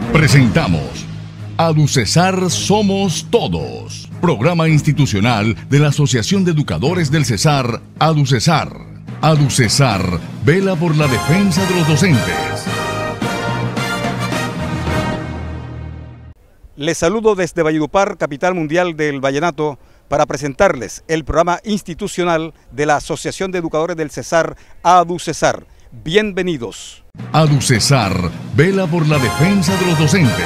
Presentamos ADUCESAR Somos Todos, programa institucional de la Asociación de Educadores del Cesar, ADUCESAR. ADUCESAR vela por la defensa de los docentes. Les saludo desde Valledupar, capital mundial del vallenato, para presentarles el programa institucional de la Asociación de Educadores del Cesar, ADUCESAR. Bienvenidos. ADUCESAR vela por la defensa de los docentes.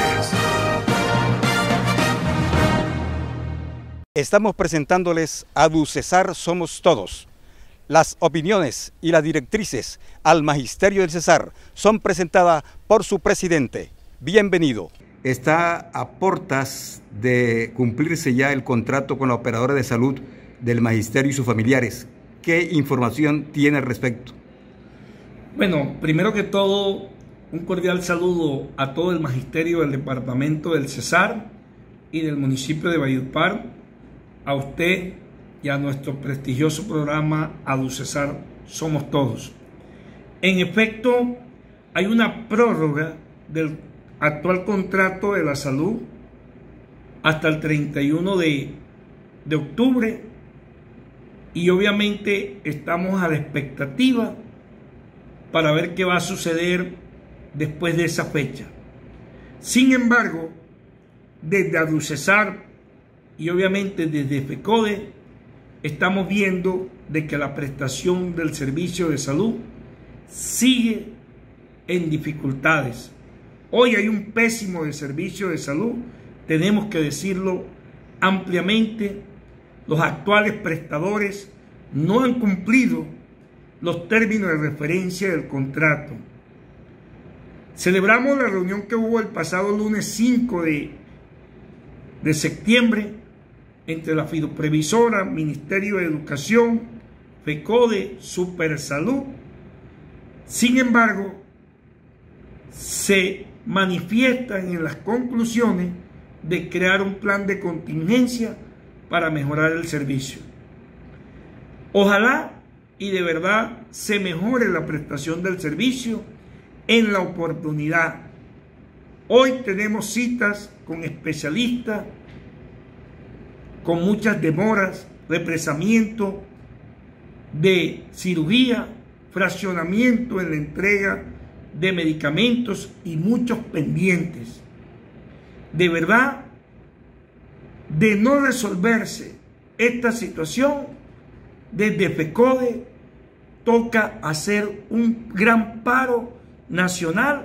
Estamos presentándoles ADUCESAR Somos Todos. Las opiniones y las directrices al Magisterio del Cesar son presentadas por su presidente. Bienvenido. Está a portas de cumplirse ya el contrato con la operadora de salud del Magisterio y sus familiares. ¿Qué información tiene al respecto? Bueno, primero que todo, un cordial saludo a todo el Magisterio del Departamento del Cesar y del municipio de Valledupar, a usted y a nuestro prestigioso programa ADUCESAR Somos Todos. En efecto, hay una prórroga del actual contrato de la salud hasta el 31 de octubre y obviamente estamos a la expectativa para ver qué va a suceder después de esa fecha. Sin embargo, desde ADUCESAR y obviamente desde FECODE estamos viendo de que la prestación del servicio de salud sigue en dificultades. Hoy hay un pésimo de servicio de salud, tenemos que decirlo ampliamente. Los actuales prestadores no han cumplido los términos de referencia del contrato. Celebramos la reunión que hubo el pasado lunes 5 de septiembre entre la Fiduprevisora, Ministerio de Educación, FECODE, Supersalud. Sin embargo, se manifiestan en las conclusiones de crear un plan de contingencia para mejorar el servicio. Ojalá y de verdad se mejore la prestación del servicio en la oportunidad. Hoy tenemos citas con especialistas, con muchas demoras, represamiento de cirugía, fraccionamiento en la entrega de medicamentos y muchos pendientes. De verdad, de no resolverse esta situación, desde FECODE toca hacer un gran paro nacional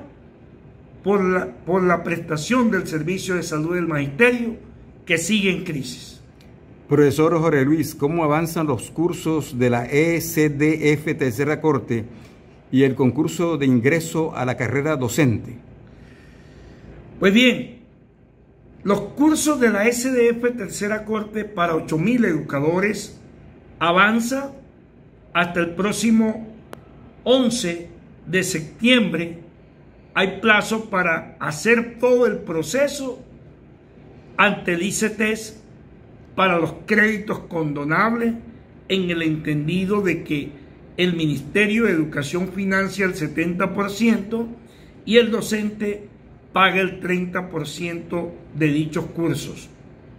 por la prestación del servicio de salud del magisterio que sigue en crisis. Profesor Jorge Luis, ¿cómo avanzan los cursos de la ECDF Tercera Corte y el concurso de ingreso a la carrera docente? Pues bien, los cursos de la ECDF Tercera Corte para 8,000 educadores avanza hasta el próximo 11 de septiembre. Hay plazo para hacer todo el proceso ante el ICETEX para los créditos condonables, en el entendido de que el Ministerio de Educación financia el 70% y el docente paga el 30% de dichos cursos.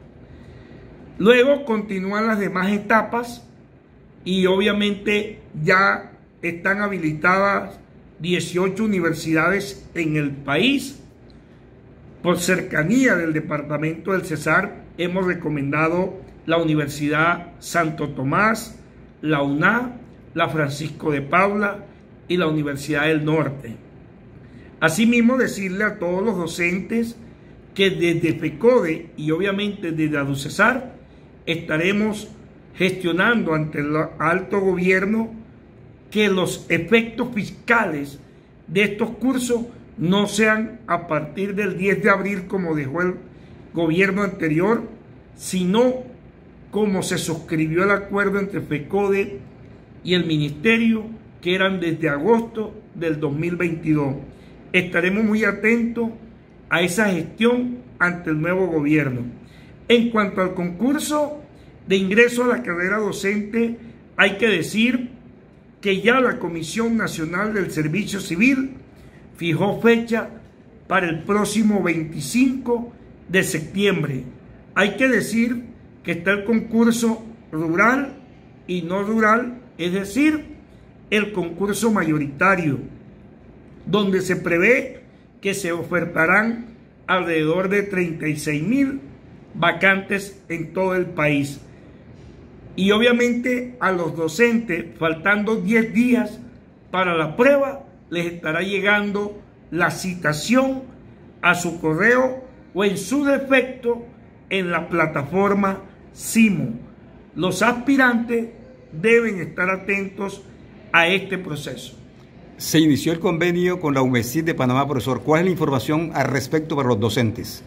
Luego continúan las demás etapas y obviamente ya están habilitadas 18 universidades en el país. Por cercanía del departamento del Cesar hemos recomendado la Universidad Santo Tomás, la UNA, la Francisco de Paula y la Universidad del Norte. Asimismo, decirle a todos los docentes que desde FECODE y obviamente desde ADUCESAR estaremos gestionando ante el alto gobierno que los efectos fiscales de estos cursos no sean a partir del 10 de abril como dejó el gobierno anterior, sino como se suscribió el acuerdo entre FECODE y el Ministerio, que eran desde agosto del 2022. Estaremos muy atentos a esa gestión ante el nuevo gobierno. En cuanto al concurso de ingreso a la carrera docente, hay que decir que ya la Comisión Nacional del Servicio Civil fijó fecha para el próximo 25 de septiembre. Hay que decir que está el concurso rural y no rural, es decir, el concurso mayoritario, donde se prevé que se ofertarán alrededor de 36,000 vacantes en todo el país. Y obviamente a los docentes, faltando 10 días para la prueba, les estará llegando la citación a su correo o en su defecto en la plataforma Simo. Los aspirantes deben estar atentos a este proceso. Se inició el convenio con la UMESID de Panamá, profesor. ¿Cuál es la información al respecto para los docentes?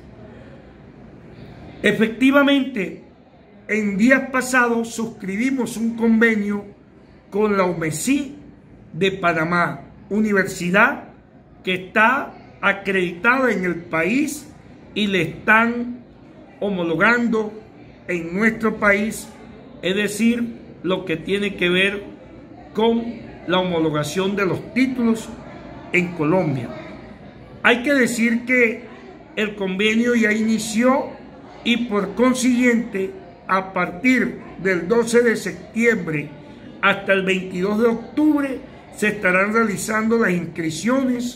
Efectivamente, en días pasados suscribimos un convenio con la UMESID de Panamá, universidad que está acreditada en el país y le están homologando en nuestro país, es decir, lo que tiene que ver con la homologación de los títulos en Colombia. Hay que decir que el convenio ya inició y por consiguiente a partir del 12 de septiembre hasta el 22 de octubre se estarán realizando las inscripciones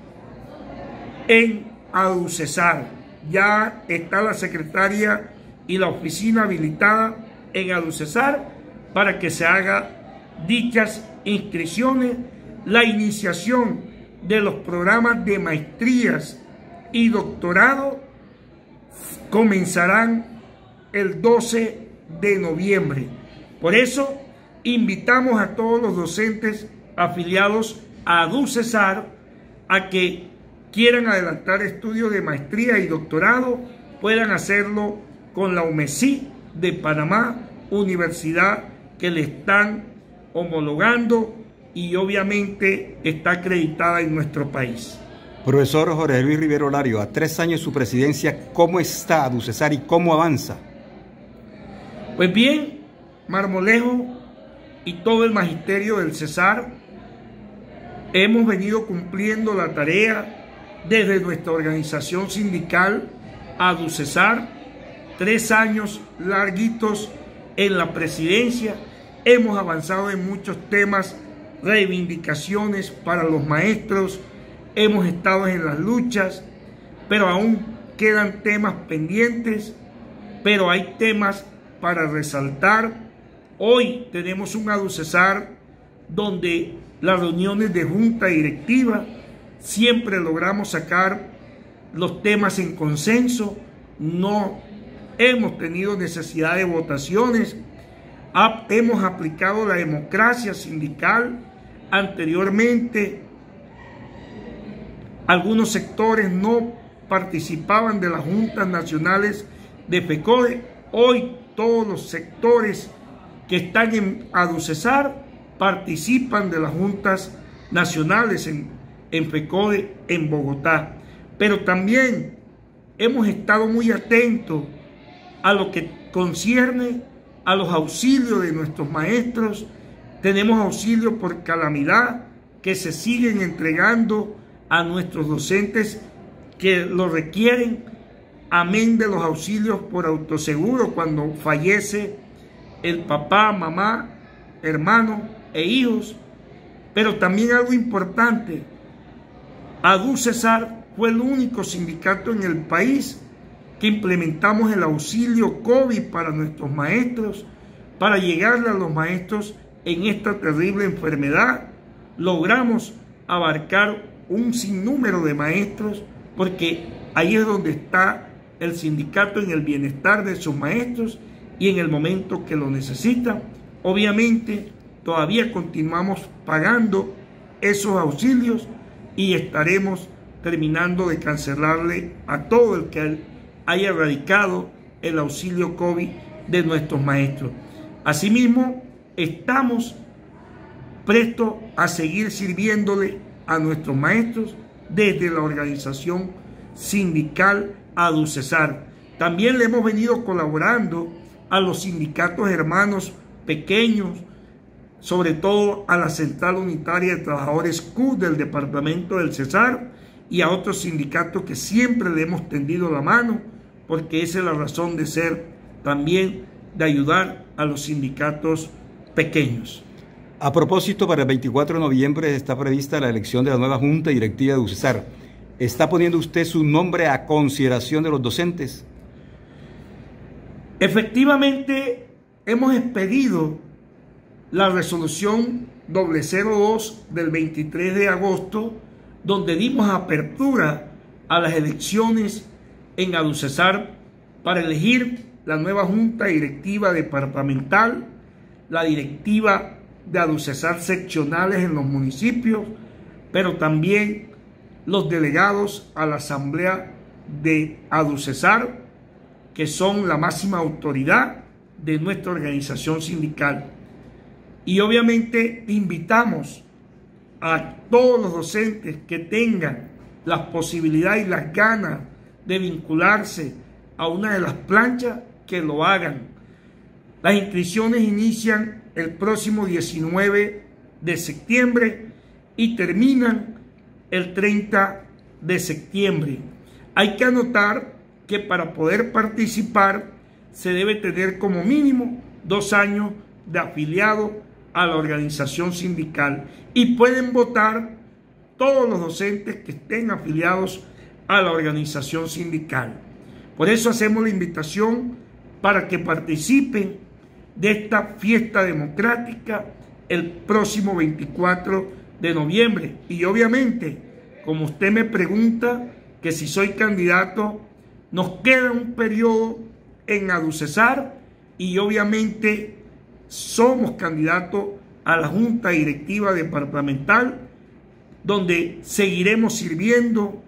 en ADUCESAR. Ya está la secretaria y la oficina habilitada en ADUCESAR para que se haga dichas inscripciones. La iniciación de los programas de maestrías y doctorado comenzarán el 12 de noviembre. Por eso invitamos a todos los docentes afiliados a ADUCESAR a que quieran adelantar estudios de maestría y doctorado, puedan hacerlo con la UMESID de Panamá, universidad que le están homologando y obviamente está acreditada en nuestro país. Profesor Jorge Luis Rivero Lario, a 3 años de su presidencia, ¿cómo está ADUCESAR y cómo avanza? Pues bien, Marmolejo y todo el magisterio del Cesar hemos venido cumpliendo la tarea desde nuestra organización sindical ADUCESAR, 3 años larguitos en la presidencia. Hemos avanzado en muchos temas, reivindicaciones para los maestros, hemos estado en las luchas, pero aún quedan temas pendientes, pero hay temas para resaltar. Hoy tenemos un ADUCESAR donde las reuniones de junta directiva siempre logramos sacar los temas en consenso, no hemos tenido necesidad de votaciones, hemos aplicado la democracia sindical. Anteriormente algunos sectores no participaban de las juntas nacionales de FECODE. Hoy todos los sectores que están en ADUCESAR participan de las juntas nacionales en FECODE en Bogotá. Pero también hemos estado muy atentos a lo que concierne a los auxilios de nuestros maestros. Tenemos auxilio por calamidad que se siguen entregando a nuestros docentes que lo requieren, amén de los auxilios por autoseguro cuando fallece el papá, mamá, hermano e hijos. Pero también algo importante, ADUCESAR fue el único sindicato en el país que implementamos el auxilio COVID para nuestros maestros, para llegarle a los maestros en esta terrible enfermedad. Logramos abarcar un sinnúmero de maestros porque ahí es donde está el sindicato, en el bienestar de sus maestros y en el momento que lo necesitan. Obviamente todavía continuamos pagando esos auxilios y estaremos terminando de cancelarle a todo el que haya erradicado el auxilio COVID de nuestros maestros. Asimismo, estamos prestos a seguir sirviéndole a nuestros maestros desde la organización sindical ADUCESAR. También le hemos venido colaborando a los sindicatos hermanos pequeños, sobre todo a la Central Unitaria de Trabajadores CUT del departamento del Cesar y a otros sindicatos que siempre le hemos tendido la mano, porque esa es la razón de ser también, de ayudar a los sindicatos pequeños. A propósito, para el 24 de noviembre está prevista la elección de la nueva Junta Directiva de UCESAR. ¿Está poniendo usted su nombre a consideración de los docentes? Efectivamente, hemos expedido la resolución 002 del 23 de agosto, donde dimos apertura a las elecciones en ADUCESAR para elegir la nueva Junta Directiva Departamental, la directiva de ADUCESAR seccionales en los municipios, pero también los delegados a la Asamblea de ADUCESAR, que son la máxima autoridad de nuestra organización sindical. Y obviamente invitamos a todos los docentes que tengan la posibilidad y las ganas de vincularse a una de las planchas, que lo hagan. Las inscripciones inician el próximo 19 de septiembre y terminan el 30 de septiembre. Hay que anotar que para poder participar se debe tener como mínimo 2 años de afiliado a la organización sindical, y pueden votar todos los docentes que estén afiliados a la organización sindical. Por eso hacemos la invitación para que participen de esta fiesta democrática el próximo 24 de noviembre. Y obviamente, como usted me pregunta que si soy candidato, nos queda un periodo en ADUCESAR y obviamente somos candidatos a la Junta Directiva Departamental, donde seguiremos sirviendo,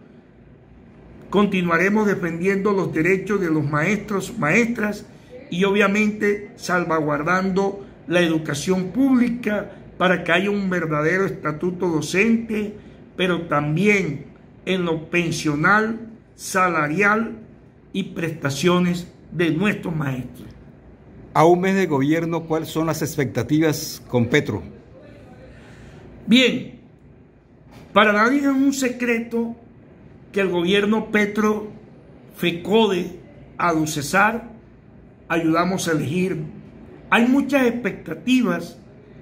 continuaremos defendiendo los derechos de los maestros, maestras, y obviamente salvaguardando la educación pública para que haya un verdadero estatuto docente, pero también en lo pensional, salarial y prestaciones de nuestros maestros. A un mes de gobierno, ¿cuáles son las expectativas con Petro? Bien, para nadie es un secreto que el gobierno Petro, FECODE, ADUCESAR, ayudamos a elegir. Hay muchas expectativas,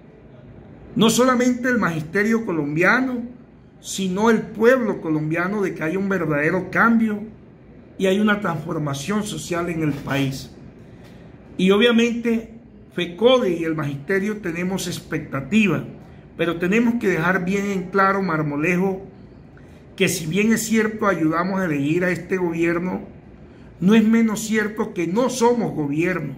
no solamente el magisterio colombiano, sino el pueblo colombiano, de que haya un verdadero cambio y hay una transformación social en el país. Y obviamente FECODE y el magisterio tenemos expectativa, pero tenemos que dejar bien en claro, Marmolejo, que si bien es cierto ayudamos a elegir a este gobierno, no es menos cierto que no somos gobierno.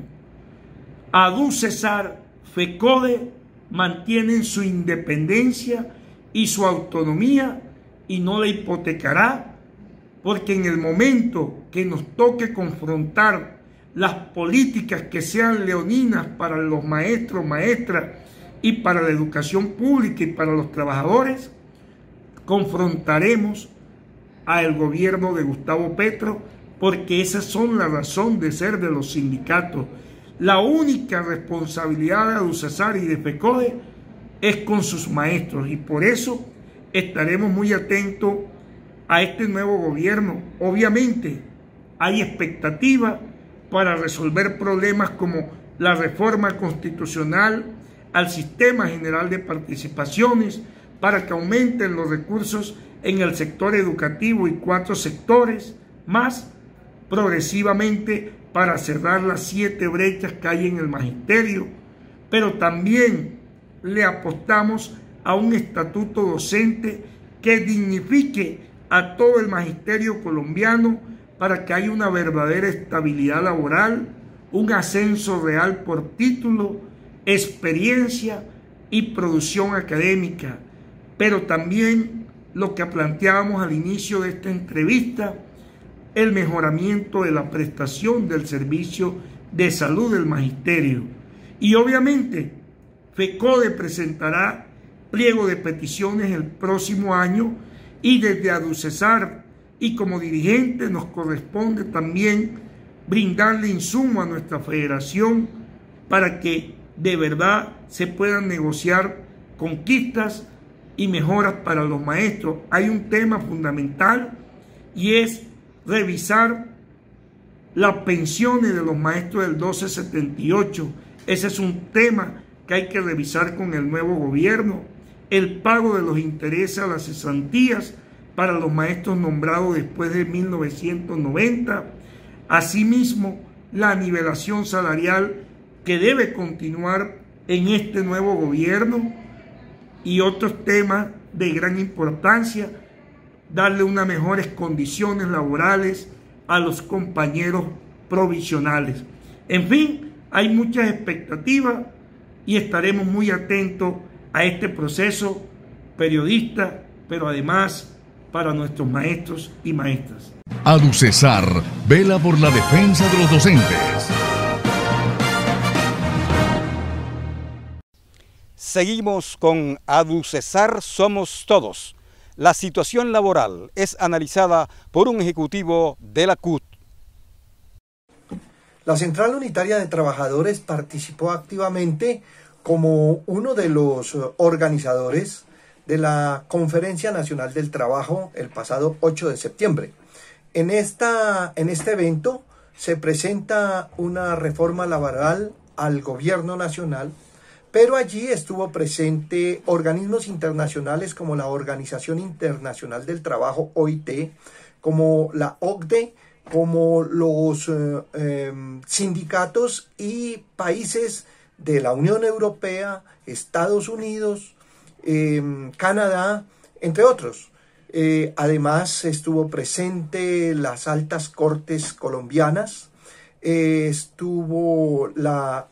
ADUCESAR, FECODE mantienen su independencia y su autonomía y no la hipotecará, porque en el momento que nos toque confrontar las políticas que sean leoninas para los maestros, maestras y para la educación pública y para los trabajadores, confrontaremos al gobierno de Gustavo Petro, porque esas son la razón de ser de los sindicatos. La única responsabilidad de ADUCESAR y de FECODE es con sus maestros, y por eso estaremos muy atentos a este nuevo gobierno. Obviamente hay expectativa para resolver problemas como la reforma constitucional al sistema general de participaciones, para que aumenten los recursos en el sector educativo y 4 sectores más, progresivamente para cerrar las 7 brechas que hay en el magisterio, pero también le apostamos a un estatuto docente que dignifique a todo el magisterio colombiano, para que haya una verdadera estabilidad laboral, un ascenso real por título, experiencia y producción académica. Pero también lo que planteábamos al inicio de esta entrevista, el mejoramiento de la prestación del servicio de salud del magisterio. Y obviamente FECODE presentará pliego de peticiones el próximo año, y desde ADUCESAR y como dirigente nos corresponde también brindarle insumo a nuestra federación para que de verdad se puedan negociar conquistas y mejoras para los maestros, hay un tema fundamental y es revisar las pensiones de los maestros del 1278. Ese es un tema que hay que revisar con el nuevo gobierno. El pago de los intereses a las cesantías para los maestros nombrados después de 1990. Asimismo, la nivelación salarial que debe continuar en este nuevo gobierno y otros temas de gran importancia, darle unas mejores condiciones laborales a los compañeros provisionales. En fin, hay muchas expectativas y estaremos muy atentos a este proceso periodista, pero además para nuestros maestros y maestras. ADUCESAR vela por la defensa de los docentes. Seguimos con ADUCESAR Somos Todos. La situación laboral es analizada por un ejecutivo de la CUT. La Central Unitaria de Trabajadores participó activamente como uno de los organizadores de la Conferencia Nacional del Trabajo el pasado 8 de septiembre. En este evento se presenta una reforma laboral al gobierno nacional, pero allí estuvo presente organismos internacionales como la Organización Internacional del Trabajo, OIT, como la OCDE, como los sindicatos y países de la Unión Europea, Estados Unidos, Canadá, entre otros. Además estuvo presente las altas cortes colombianas, estuvo la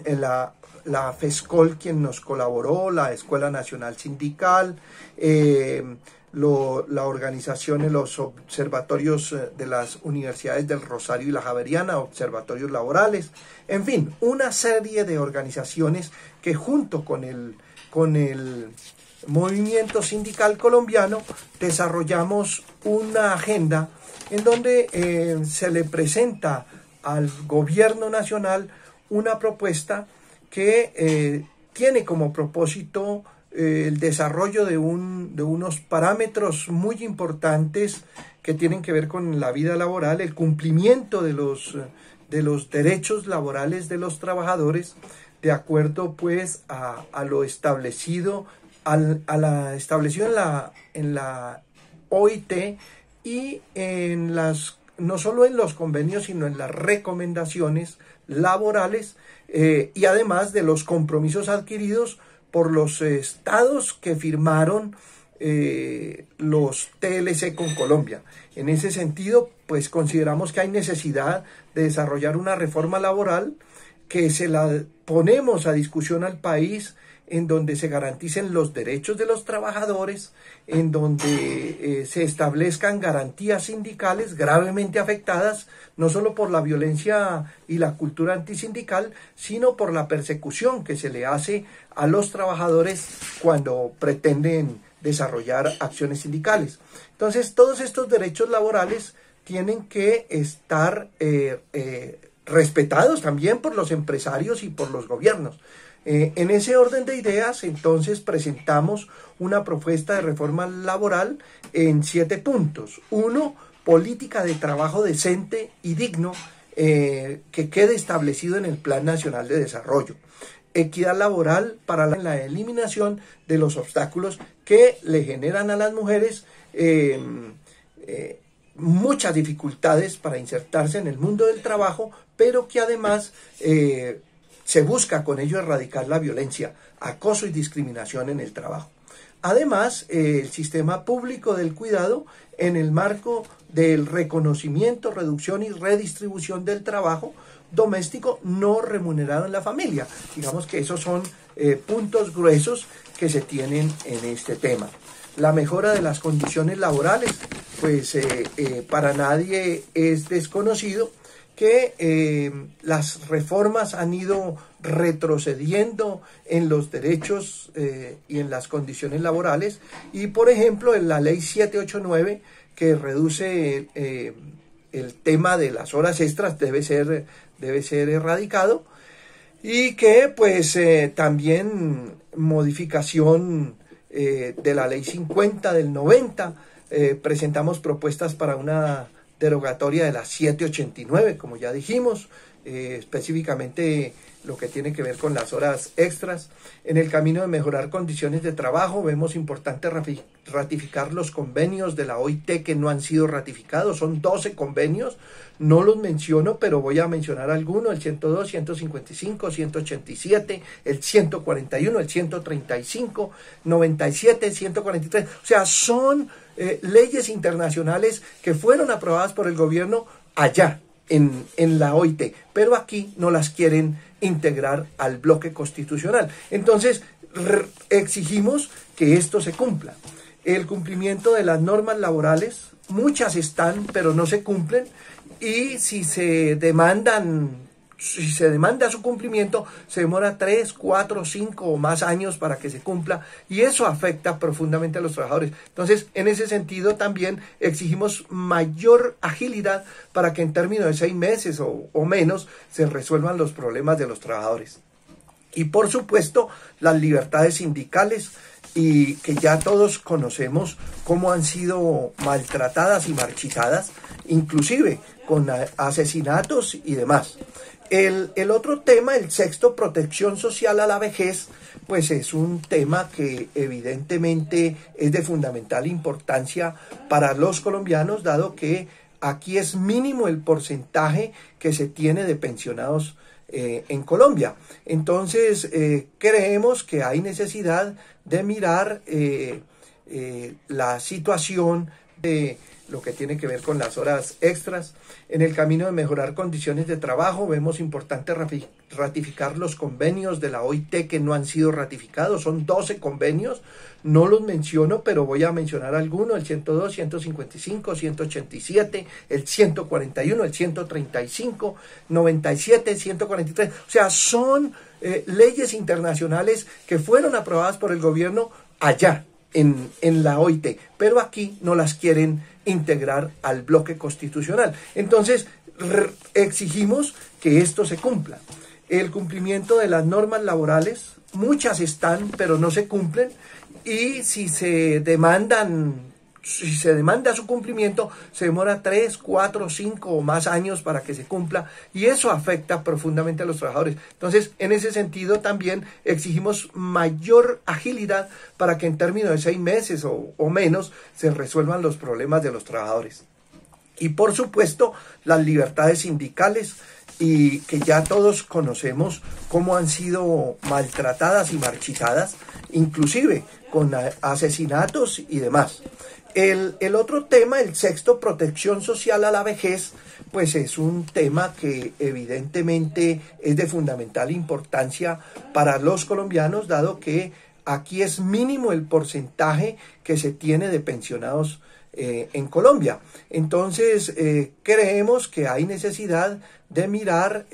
FESCOL quien nos colaboró, la Escuela Nacional Sindical, la organización de los observatorios de las universidades del Rosario y la Javeriana, observatorios laborales, en fin, una serie de organizaciones que junto con el movimiento sindical colombiano desarrollamos una agenda en donde se le presenta al gobierno nacional una propuesta que tiene como propósito el desarrollo de unos parámetros muy importantes que tienen que ver con la vida laboral, el cumplimiento de los derechos laborales de los trabajadores, de acuerdo pues a lo establecido, establecido en la OIT y no solo en los convenios, sino en las recomendaciones laborales y además de los compromisos adquiridos por los estados que firmaron los TLC con Colombia. En ese sentido, pues consideramos que hay necesidad de desarrollar una reforma laboral que se la ponemos a discusión al país, en donde se garanticen los derechos de los trabajadores, en donde se establezcan garantías sindicales gravemente afectadas, no solo por la violencia y la cultura antisindical, sino por la persecución que se le hace a los trabajadores cuando pretenden desarrollar acciones sindicales. Entonces, todos estos derechos laborales tienen que estar respetados también por los empresarios y por los gobiernos. En ese orden de ideas, entonces, presentamos una propuesta de reforma laboral en 7 puntos. 1, política de trabajo decente y digno que quede establecido en el Plan Nacional de Desarrollo. Equidad laboral para la eliminación de los obstáculos que le generan a las mujeres muchas dificultades para insertarse en el mundo del trabajo, pero que además se busca con ello erradicar la violencia, acoso y discriminación en el trabajo. Además, el sistema público del cuidado en el marco del reconocimiento, reducción y redistribución del trabajo doméstico no remunerado en la familia. Digamos que esos son puntos gruesos que se tienen en este tema. La mejora de las condiciones laborales, pues para nadie es desconocido que las reformas han ido retrocediendo en los derechos y en las condiciones laborales, y por ejemplo en la ley 789 que reduce el tema de las horas extras debe ser erradicado, y que pues también modificación de la ley 50 del 90, presentamos propuestas para una derogatoria de la 789, como ya dijimos, específicamente lo que tiene que ver con las horas extras. En el camino de mejorar condiciones de trabajo, vemos importante ratificar los convenios de la OIT que no han sido ratificados. Son 12 convenios, no los menciono, pero voy a mencionar algunos: el 102, 155, 187, el 141, el 135, 97, 143. O sea, son leyes internacionales que fueron aprobadas por el gobierno allá en la OIT, pero aquí no las quieren integrar al bloque constitucional. Entonces, exigimos que esto se cumpla. El cumplimiento de las normas laborales, muchas están, pero no se cumplen, y si se demanda su cumplimiento, se demora 3, 4, 5 o más años para que se cumpla, y eso afecta profundamente a los trabajadores. Entonces, en ese sentido también exigimos mayor agilidad para que en términos de 6 meses o menos se resuelvan los problemas de los trabajadores. Y por supuesto, las libertades sindicales, y que ya todos conocemos cómo han sido maltratadas y marchitadas, inclusive con asesinatos y demás. El otro tema, el sexto, protección social a la vejez, pues es un tema que evidentemente es de fundamental importancia para los colombianos, dado que aquí es mínimo el porcentaje que se tiene de pensionados en Colombia. Entonces, creemos que hay necesidad de mirar la situación de lo que tiene que ver con las horas extras. En el camino de mejorar condiciones de trabajo, vemos importante ratificar los convenios de la OIT que no han sido ratificados. Son 12 convenios, no los menciono, pero voy a mencionar algunos: el 102, 155, 187, el 141, el 135, 97, 143. O sea, son leyes internacionales que fueron aprobadas por el gobierno allá en la OIT, pero aquí no las quieren integrar al bloque constitucional. Entonces, exigimos que esto se cumpla. El cumplimiento de las normas laborales, muchas están, pero no se cumplen, y si se demanda su cumplimiento, se demora 3, 4, 5 o más años para que se cumpla, y eso afecta profundamente a los trabajadores. Entonces, en ese sentido también exigimos mayor agilidad para que en términos de 6 meses o menos se resuelvan los problemas de los trabajadores. Y por supuesto, las libertades sindicales, y que ya todos conocemos cómo han sido maltratadas y marchitadas, inclusive con asesinatos y demás. El otro tema, el sexto, protección social a la vejez, pues es un tema que evidentemente es de fundamental importancia para los colombianos, dado que aquí es mínimo el porcentaje que se tiene de pensionados en Colombia. Entonces, creemos que hay necesidad de mirar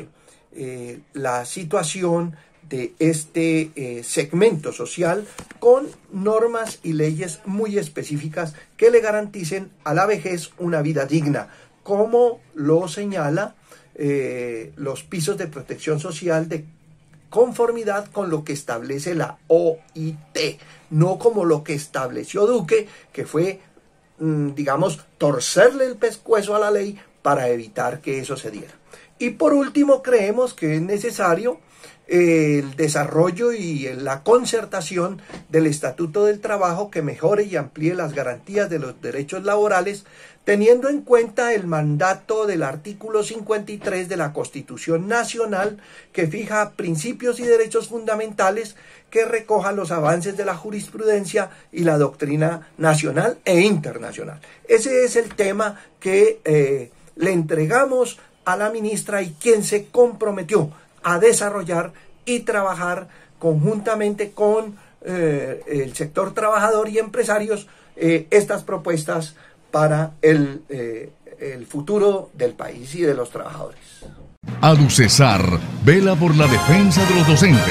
la situación de este segmento social con normas y leyes muy específicas que le garanticen a la vejez una vida digna, como lo señala los pisos de protección social de conformidad con lo que establece la OIT, no como lo que estableció Duque, que fue, digamos, torcerle el pescuezo a la ley para evitar que eso se diera. Y por último, creemos que es necesario el desarrollo y la concertación del Estatuto del Trabajo que mejore y amplíe las garantías de los derechos laborales, teniendo en cuenta el mandato del artículo 53 de la Constitución Nacional, que fija principios y derechos fundamentales, que recoja los avances de la jurisprudencia y la doctrina nacional e internacional. Ese es el tema que le entregamos a la ministra, y quien se comprometió a desarrollar y trabajar conjuntamente con el sector trabajador y empresarios estas propuestas para el futuro del país y de los trabajadores. ADUCESAR vela por la defensa de los docentes.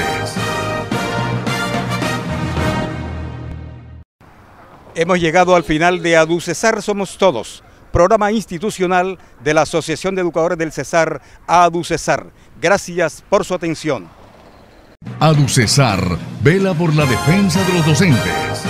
Hemos llegado al final de ADUCESAR Somos Todos, programa institucional de la Asociación de Educadores del Cesar, ADUCESAR. Gracias por su atención. ADUCESAR vela por la defensa de los docentes.